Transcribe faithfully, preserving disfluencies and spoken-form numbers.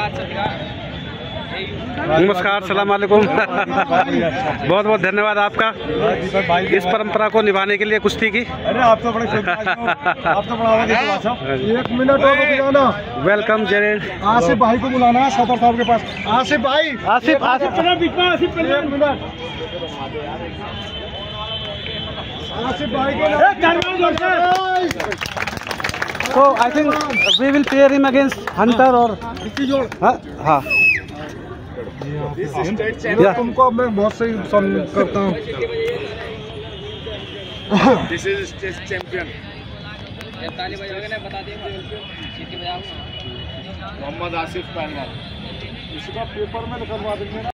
नमस्कार, सलाम वालेकुम। बहुत बहुत धन्यवाद आपका इस परंपरा को निभाने के लिए कुश्ती की। अरे आप तो बड़े आप तो बड़ा एक मिनट और रुक जाना। वेलकम जय। आसिफ भाई को बुलाना सदर साहब के पास। आसिफ भाई, आसिफ आसिफ आसिफ एक मिनट। आसिफ भाई को So I think we will pair him against Hunter or हाँ हाँ yeah. तुमको मैं बहुत सही पसंद करता हूँ। This is state champion. ताली बजाओगे ना, बता दिए सीटी बजाओ। मोहम्मद आसिफ पहलवान। इसका पेपर में निकलवा देंगे।